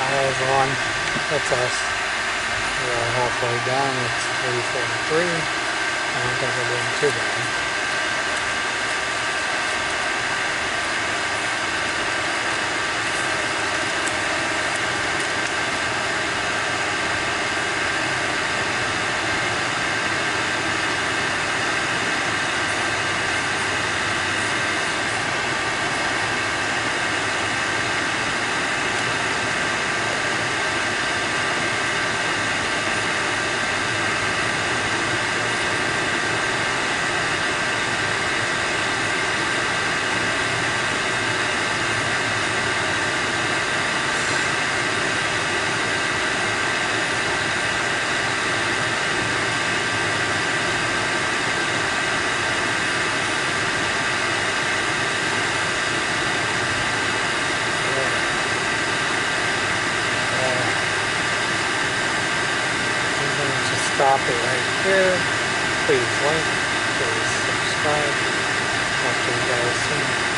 Hi everyone, it's us. We're halfway done. It's 3:43. I don't think we're doing too bad. I'm going to stop it right here. Please like, please subscribe. Talk to you guys soon.